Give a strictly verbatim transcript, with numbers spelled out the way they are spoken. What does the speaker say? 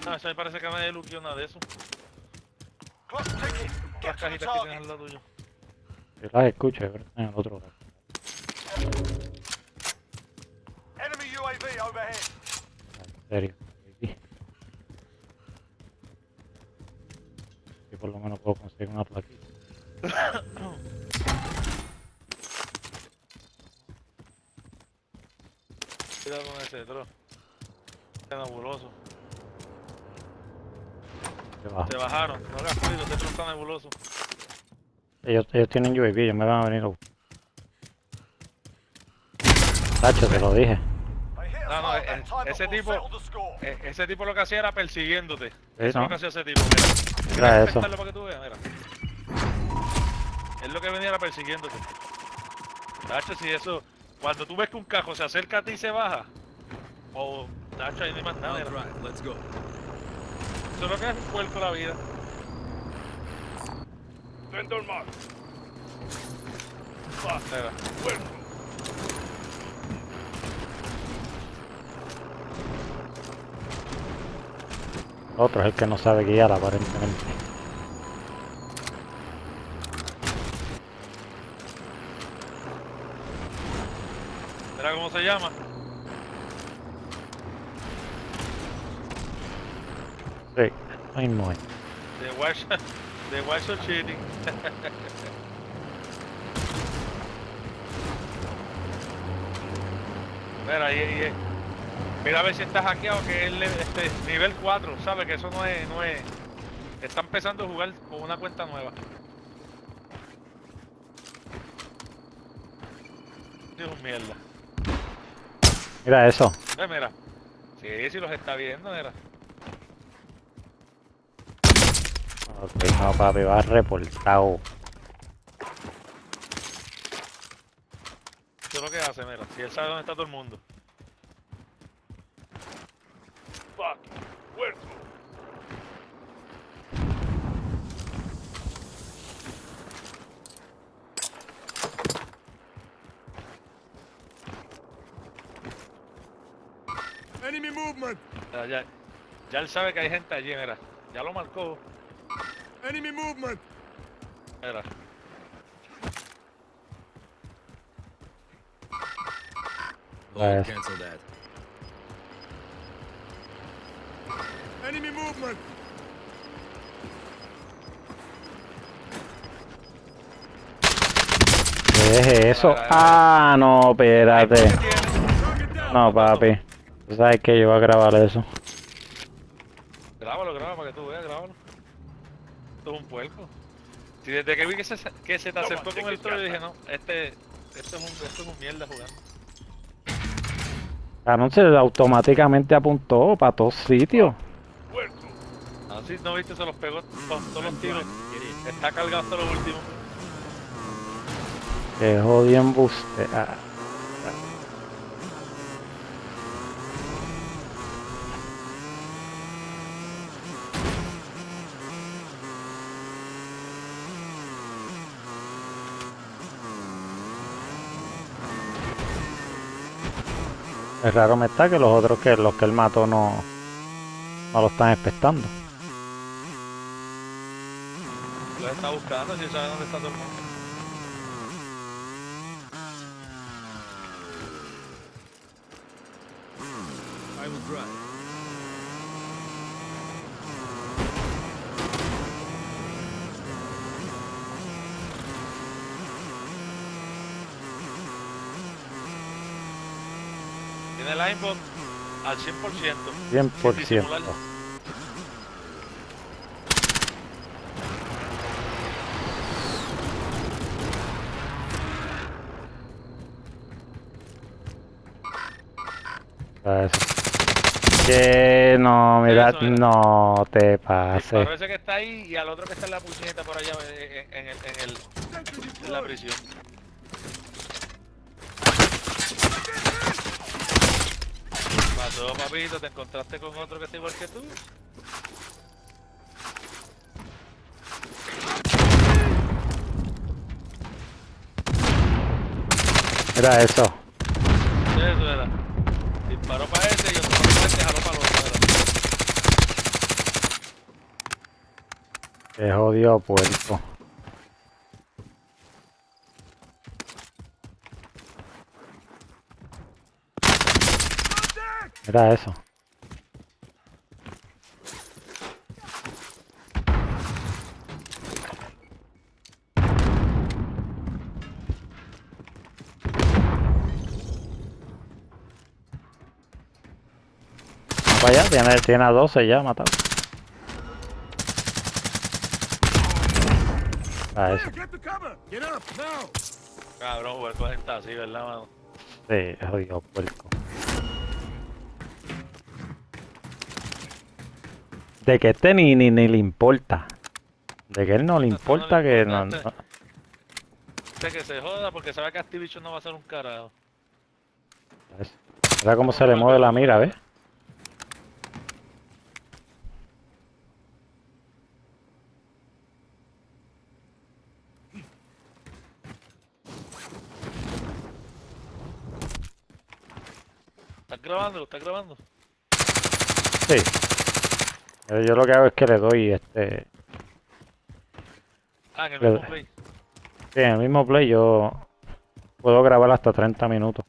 No, eso me parece que nadie luqueó nada de eso. Las cajitas que tienes al lado tuyo. Yo las escucho, pero en el otro lado. Enemy U A V overhead. En serio. Baby. Y por lo menos puedo conseguir una plaquita. Cuidado con ese otro. Está nebuloso. Se baja. Se bajaron. No hagas ruido, ese otro está nebuloso. Ellos, ellos tienen U A V, ellos me van a venir a buscar. Tacho, te lo dije. No, no, eh, ese tipo, eh, ese tipo lo que hacía era persiguiéndote. Sí, Eso es ¿no? lo que hacía ese tipo, mira. Mira ¿Quieres eso. inspectarlo para que tú veas? Mira. Es lo que venía era persiguiéndote. Tacho, si eso, cuando tú ves que un cajo se acerca a ti y se baja, o, tacho, ahí no hay más nada. Mira. Let's go. Eso es lo que es un puerco la vida. Vendor mark. Mira. Otro es el que no sabe guiar, aparentemente. Mira cómo se llama. Sí, ahí no es. De Watch, de Watch or Cheating. Mira, ahí, ahí, mira a ver si está hackeado, que es este, nivel cuatro, ¿sabes? Que eso no es, no es... Está empezando a jugar con una cuenta nueva. Dios, mierda. Mira eso. Eh, mira. Sí, sí los está viendo, mira. Ok, no, papi, va reportado. Eso es lo que hace, mira. Si él sabe dónde está todo el mundo. Fuck. Where's Enemy movement. Ya, ya, ya él sabe que hay gente allí, mira. Ya lo marcó. Enemy movement. Mira. Nice. Cancel that. Enemy movement. ¿Qué es eso? Ah, no, espérate. Target down. No, papi. Tú sabes que yo voy a grabar eso. Grábalo, grábalo para que tú veas, grábalo. Esto es un puerco. Si desde que vi que se, que se te acercó con el toro, yo dije, no, este, este, es un, este es un mierda jugando. Cabrón, se automáticamente apuntó para todos sitios. Where's Así no viste, se los pegó con todos los tiros. Está cargado hasta lo último. Que jodí embuste. Ah. Es raro me está que los otros que los que él mató no, no lo están expectando. Lo está buscando, si sabe dónde está todo el mundo. I will drive. Tiene el aimbot al cien por ciento. cien por sin ciento. disimular. Que no, mira, Eso era. no te pases. Parece que está ahí y al otro que está en la puñeta por allá en, en, el, en, el, en la prisión. Pasó, papito, te encontraste con otro que está igual que tú. Mira eso. Eso era. Disparó para ese y otro para ese, jaló para el otro. Era. Qué jodido puerco. Mira eso. Vaya, tiene, tiene a doce ya matado. Ah, eso. Get the cover. Get up now. Cabrón, jugar con gente así, ¿verdad, mano? Sí, jodido puerco. De que este ni, ni, ni le importa. De que él no le No, no importa le que importa, no, este. no- Este que se joda porque sabe que Activision no va a hacer un carajo. eso. Mira cómo se le mueve la mira, ¿ves? ¿Estás grabando? ¿Estás grabando? Sí. Yo, yo lo que hago es que le doy este. Ah, en el Le- mismo play. Sí, en el mismo play yo puedo grabar hasta treinta minutos.